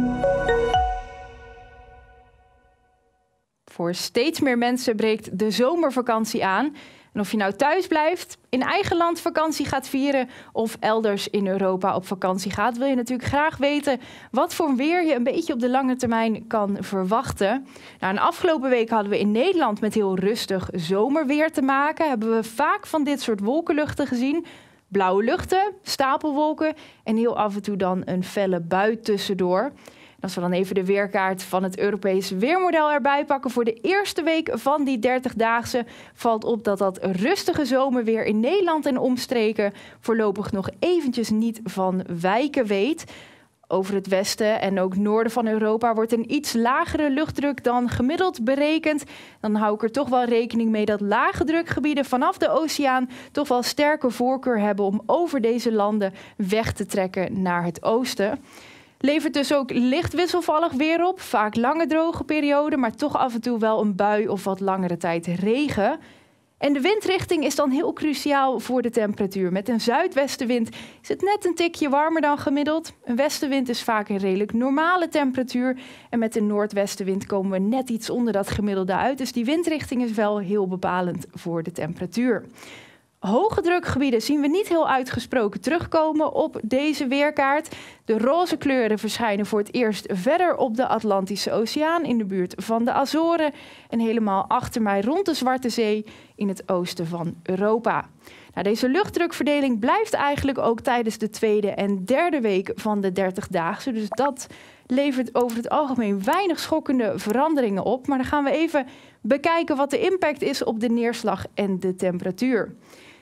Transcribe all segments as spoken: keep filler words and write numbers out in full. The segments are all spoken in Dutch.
Voor steeds meer mensen breekt de zomervakantie aan. En of je nou thuis blijft, in eigen land vakantie gaat vieren of elders in Europa op vakantie gaat, wil je natuurlijk graag weten wat voor weer je een beetje op de lange termijn kan verwachten. Nou, de afgelopen week hadden we in Nederland met heel rustig zomerweer te maken. Hebben we vaak van dit soort wolkenluchten gezien. Blauwe luchten, stapelwolken en heel af en toe dan een felle bui tussendoor. Als we dan even de weerkaart van het Europese weermodel erbij pakken voor de eerste week van die dertigdaagse, valt op dat dat rustige zomerweer in Nederland en omstreken voorlopig nog eventjes niet van wijken weet. Over het westen en ook noorden van Europa wordt een iets lagere luchtdruk dan gemiddeld berekend. Dan hou ik er toch wel rekening mee dat lage drukgebieden vanaf de oceaan toch wel sterke voorkeur hebben om over deze landen weg te trekken naar het oosten. Levert dus ook licht wisselvallig weer op, vaak lange droge perioden, maar toch af en toe wel een bui of wat langere tijd regen. En de windrichting is dan heel cruciaal voor de temperatuur. Met een zuidwestenwind is het net een tikje warmer dan gemiddeld. Een westenwind is vaak een redelijk normale temperatuur. En met een noordwestenwind komen we net iets onder dat gemiddelde uit. Dus die windrichting is wel heel bepalend voor de temperatuur. Hoge drukgebieden zien we niet heel uitgesproken terugkomen op deze weerkaart. De roze kleuren verschijnen voor het eerst verder op de Atlantische Oceaan in de buurt van de Azoren en helemaal achter mij rond de Zwarte Zee in het oosten van Europa. Nou, deze luchtdrukverdeling blijft eigenlijk ook tijdens de tweede en derde week van de dertigdaagse. Dus dat levert over het algemeen weinig schokkende veranderingen op. Maar dan gaan we even bekijken wat de impact is op de neerslag en de temperatuur.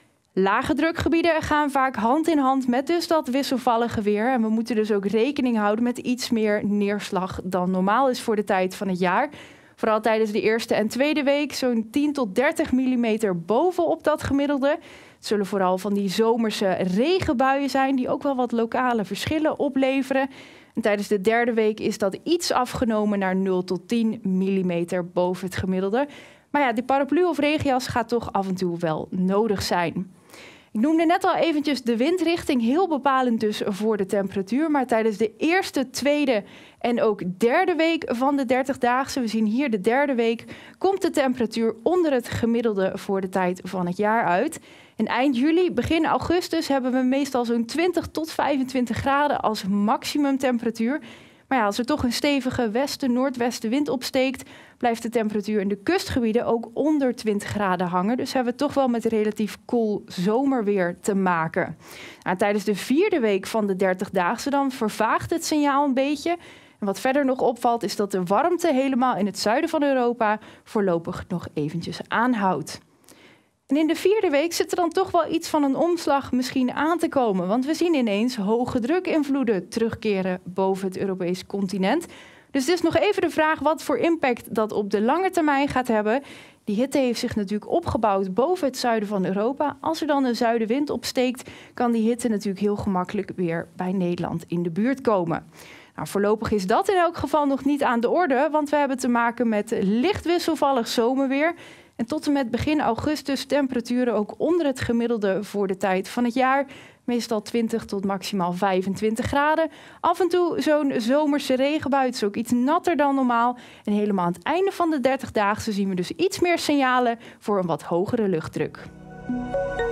Lage drukgebieden gaan vaak hand in hand met dus dat wisselvallige weer. En we moeten dus ook rekening houden met iets meer neerslag dan normaal is voor de tijd van het jaar. Vooral tijdens de eerste en tweede week zo'n tien tot dertig millimeter bovenop dat gemiddelde. Het zullen vooral van die zomerse regenbuien zijn die ook wel wat lokale verschillen opleveren. En tijdens de derde week is dat iets afgenomen naar nul tot tien millimeter boven het gemiddelde. Maar ja, die paraplu of regenjas gaat toch af en toe wel nodig zijn. Ik noemde net al eventjes de windrichting, heel bepalend dus voor de temperatuur. Maar tijdens de eerste, tweede en ook derde week van de dertigdaagse, we zien hier de derde week, komt de temperatuur onder het gemiddelde voor de tijd van het jaar uit. En eind juli, begin augustus hebben we meestal zo'n twintig tot vijfentwintig graden als maximumtemperatuur. Maar ja, als er toch een stevige westen-noordwestenwind opsteekt, blijft de temperatuur in de kustgebieden ook onder twintig graden hangen. Dus hebben we toch wel met relatief koel zomerweer te maken. Nou, tijdens de vierde week van de dertigdaagse dan vervaagt het signaal een beetje. En wat verder nog opvalt is dat de warmte helemaal in het zuiden van Europa voorlopig nog eventjes aanhoudt. En in de vierde week zit er dan toch wel iets van een omslag misschien aan te komen. Want we zien ineens hoge drukinvloeden terugkeren boven het Europese continent. Dus het is nog even de vraag wat voor impact dat op de lange termijn gaat hebben. Die hitte heeft zich natuurlijk opgebouwd boven het zuiden van Europa. Als er dan een zuidenwind opsteekt, kan die hitte natuurlijk heel gemakkelijk weer bij Nederland in de buurt komen. Nou, voorlopig is dat in elk geval nog niet aan de orde, want we hebben te maken met licht wisselvallig zomerweer. En tot en met begin augustus temperaturen ook onder het gemiddelde voor de tijd van het jaar. Meestal twintig tot maximaal vijfentwintig graden. Af en toe zo'n zomerse regenbui, het is ook iets natter dan normaal. En helemaal aan het einde van de dertigdaagse zien we dus iets meer signalen voor een wat hogere luchtdruk.